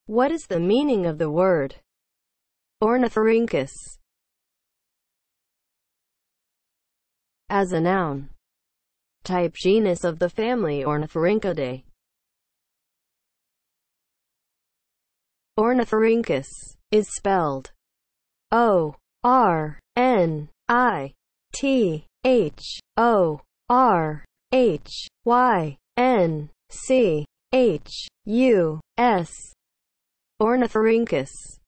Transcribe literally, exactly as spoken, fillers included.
What is the meaning of the word Ornithorhynchus as a noun? Type: genus of the family Ornithorhynchidae. Ornithorhynchus is spelled O R N I T H O R H Y N C H U S. Ornithorhynchus